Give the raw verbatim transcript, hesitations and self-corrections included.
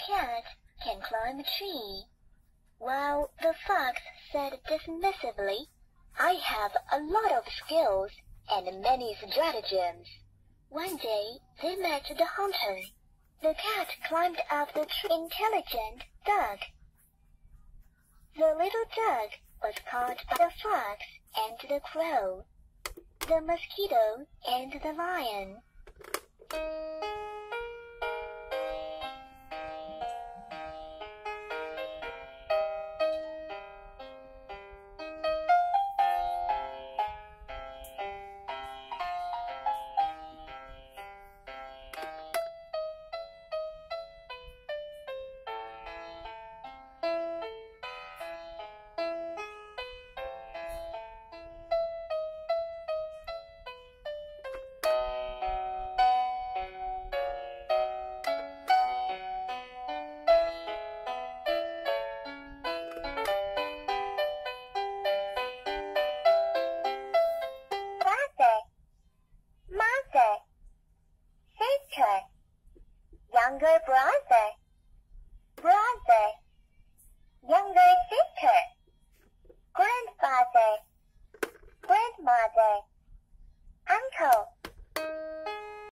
cat can climb a tree, while the fox said dismissively, I have a lot of skills and many stratagems. One day they met the hunter. The cat climbed up the tree. Intelligent duck. The little duck was caught by the fox and the crow, the mosquito and the lion. Younger brother, brother, younger sister, grandfather, grandmother.